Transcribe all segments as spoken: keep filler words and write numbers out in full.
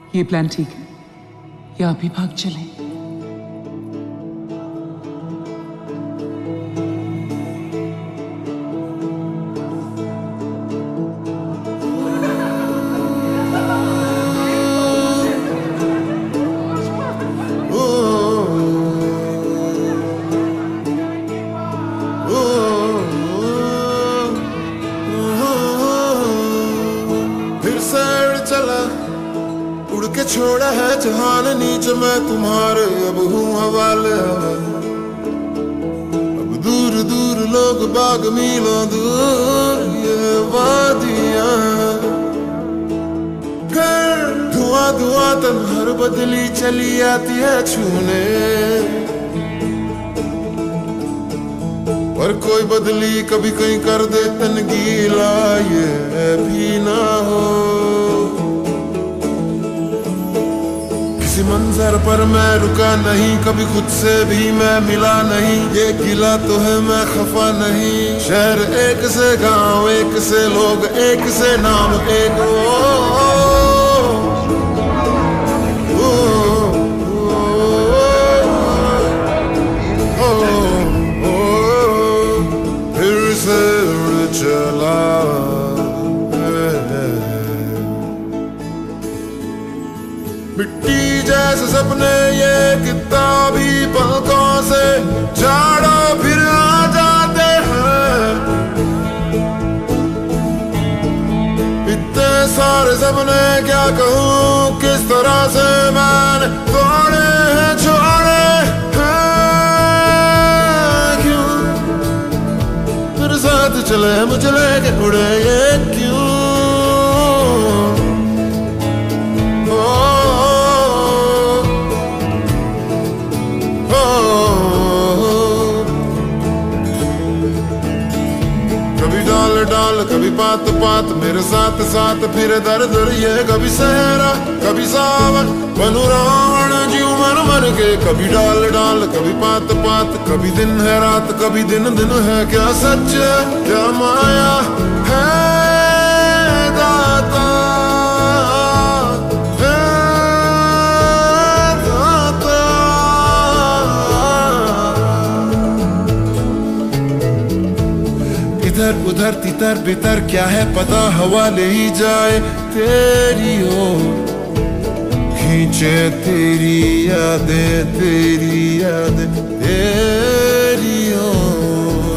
ये प्लान ठीक है या अभी भाग चले? उड़ के छोड़ा है जहान नीचे मैं तुम्हारे अब हूँ हवाले। अब दूर दूर लोग बाग मीलों दूर ये वादियाँ घर धुआं धुआं तन्हार बदली चली आती है छूने। पर कोई बदली कभी कहीं कर दे तन गीला ये भी ना हो। किसी मंजर पर मैं रुका नहीं कभी खुद से भी मैं मिला नहीं। ये गिला तो है मैं खफा नहीं। शहर एक से गांव एक से लोग एक से नाम एक ओ, ओ, ओ, ओ, ओ, फिर से उड़ चला मिट्टी जैसे सपने ये किताबी पलकों से झाड़ो फिर आ जाते हैं। इतने सारे सपने क्या कहूँ किस तरह से मैंने तोड़े हैं छोड़े हैं। क्यों मेरे साथ चले मुझे लेके उड़े ये क्यों? कभी डाल डाल कभी पात पात मेरे साथ साथ फिर दर दर ये कभी सहरा कभी सावन बनू रावण जीव मन मन के। कभी डाल डाल कभी पात पात कभी दिन है रात कभी दिन दिन है। क्या सच है क्या माया है दाता है दाता। इधर उधर तितर बितर क्या है पता हवा ले ही जाए तेरी ओर। खींचे तेरी यादें तेरी यादें तेरी ओर।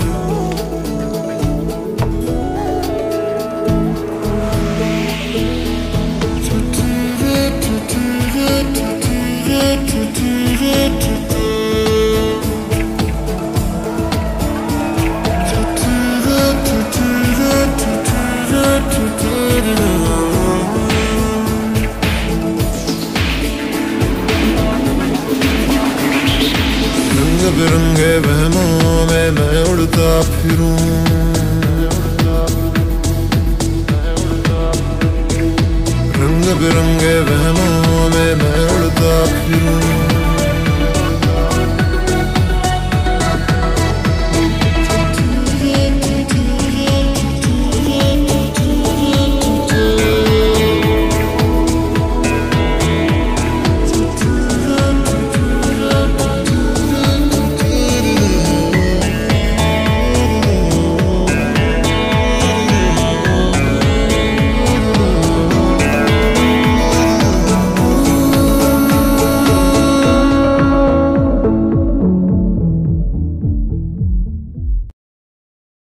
रंग बिरंगे वहमों में मैं उड़ता फिरूं। रंग बिरंगे वहमों में मैं उड़ता फिरूं।